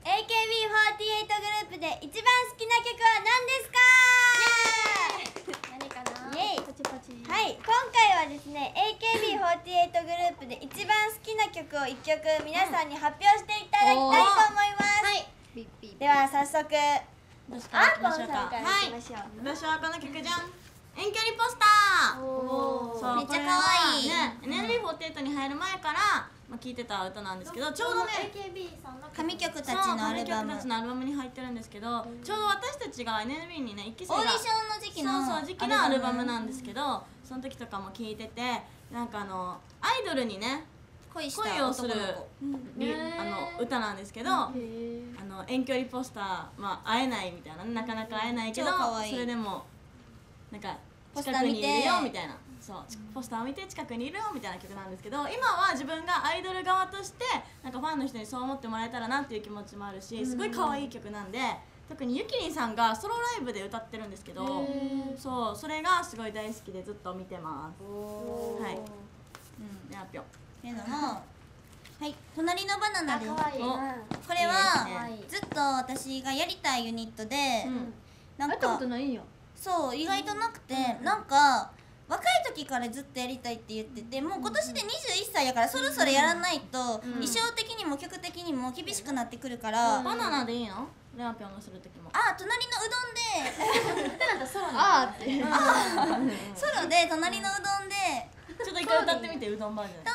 AKB48 グループで一番好きな曲は何ですか？ 何かな？ イエイ。 パチパチ。 はい、今回はですね AKB48 グループで一番好きな曲を1曲皆さんに発表していただきたいと思います。 はい。ピッピッ。 では早速アンポンさんからいきましょう。 私はこの曲じゃん、遠距離ポスター。そうめっちゃ可愛いね、NMB48 に入る前から聴いてた歌なんですけど、ちょうどね AKB さんの神曲たちそうのアルバム、 神曲たちのアルバムに入ってるんですけど、ちょうど私たちが NMB にね1期生がオーディションの時期のそう時期のアルバムなんですけど、その時とかも聴いてて、なんかアイドルにね恋した恋をする男の子、 歌なんですけど、遠距離ポスター、会えないみたいな、なかなか会えないけど、 超可愛いそれでもなんかポスター見て近くにいるよみたいな、そうポスターを見て近くにいるよみたいな曲なんですけど、今は自分がアイドル側としてなんかファンの人にそう思ってもらえたらなっていう気持ちもあるし、すごい可愛い曲なんで、特にゆきりんさんがソロライブで歌ってるんですけど、そうそれがすごい大好きでずっと見てます。はい。ね、あぴょんっていうのも、はい、隣のバナナです。 可愛い。 おこれはいいねずっと私がやりたいユニットで、なん会ったこかとないんや。 そう意外となくて、なんか若い時からずっとやりたいって言ってて、もう今年で21歳やからそろそろやらないと衣装的にも曲的にも厳しくなってくるから、 バナナでいいの？レアぴょんがする時も。 あ、隣のうどんでなんだソロに。あーって。 ソロで隣のうどんでちょっと一回歌ってみて、うどんバージョン。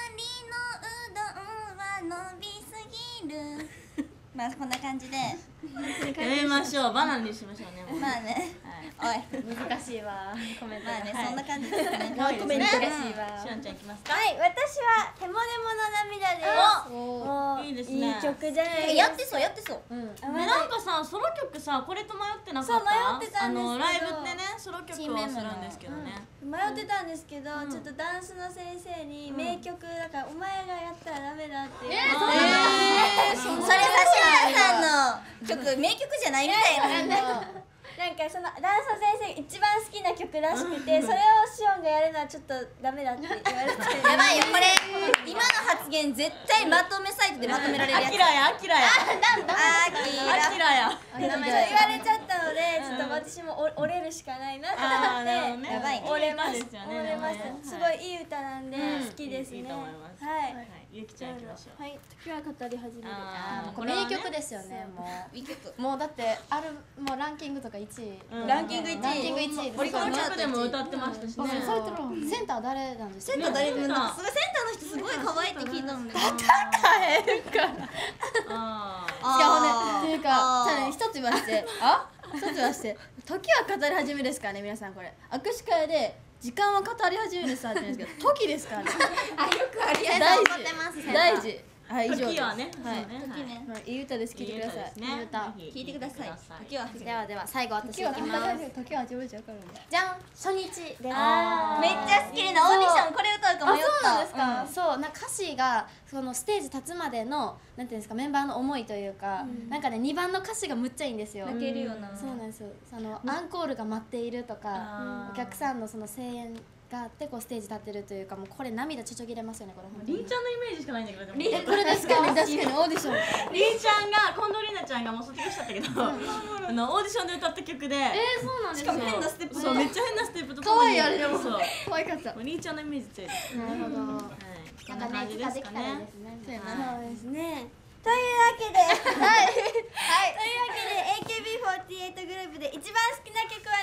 隣のうどんは伸びすぎるまあこんな感じでやめましょう、バナナにしましょうね。もうまあね、おい難しいわ。コメントが。 まあね、そんな感じですね。 可愛いですね。 難しいわ。 しおんちゃんいきますか。 はい、私はヘモレモの涙です。 おいいですね。 いい曲じゃない。やってそうやってそう。 なんかさ、ソロ曲さ、これと迷ってなかった？ そう迷ってたんですけどライブってね、ソロ曲をするんですけどね。 迷ってたんですけど、ちょっとダンスの先生に名曲だからお前がやったらダメだって言われて、それ指原さんの曲名曲じゃないみたいな。なんかそのダンスの先生一番好きな曲らしくて、それをシオンがやるのはちょっとダメだって言われてやばいよこれ、今の発言絶対まとめサイトでまとめられるやつ。 アキラや、アキラや。 アキアキラや。 そう言われちゃったので、ちょっと私も折れるしかないなと思って、やばい折れました。 折れました。すごいいい歌なんで好きですね。 いいと思います。 はい。 ゆきちゃんいきましょう。 はい。 時は語り始める。 これはね名曲ですよね。 いい曲。 もうだってもうランキングとか1位。 ランキング1位。 ランキング1位。 オリコンチャートでも歌ってましたしね。 センター誰なんですか？ センター誰？なんかすごいセンターの人すごい可愛いって聞いたので。 変えるから。 あいやほんでっていうか、じゃあね一つ言わして、一つ言わして、時は語り始めですからね皆さんこれ。握手会で時間は語り始めるさって言うんですけど、時ですからね。 よくありが大とうございます。 事大事。はい、以上です。 時はね。 はい。 時ね。 いい歌です。聞いてください。 いい歌。 聞いてください。時はでは最後私いきます。時は自分じゃ分かるんだ。じゃん、初日です。 めっちゃ好きなオーディションこれ歌うか迷った。 そうなんですか。そう、歌詞がそのステージ立つまでのなんていうんですか、メンバーの思いというか、なんかね2番の歌詞がむっちゃいいんですよ。 泣けるような。 そうなんですよ。アンコールが待っているとか、お客さんのその声援があってこうステージ立ってるというか、もうこれ涙ちょちょぎれますよねこれ。 りんちゃんのイメージしかないんだけど。 これですかね、確かにオーディション。 りんちゃんが近藤里奈ちゃんがもう卒業しちゃったけど、オーディションで歌った曲で。 そうなんですよ。 しかも変なステップ。 そうめっちゃ変なステップと可愛いあれでも。 そう可愛かった。 りんちゃんのイメージ強いです。 なるほど。 こんな感じですかね。 そうですね。というわけで、というわけで AKB48 グループで一番好きな曲は